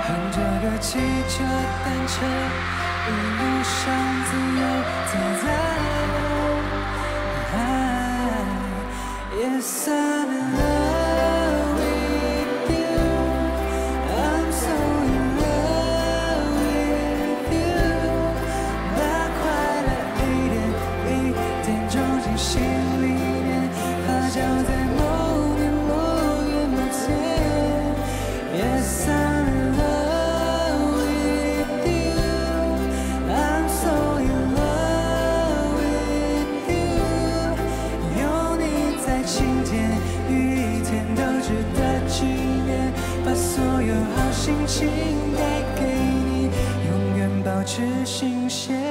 哼着个骑着单车，一路上自由自在。Yes, I'm in love with you. I'm so in love with you. 把快乐一点一点种进心里面，发酵在某年某月某天。Yes, I'm in love with you. I'm so in love with you. 有你在，晴天雨天都值得纪念，把所有好心情带给你，永远保持新鲜。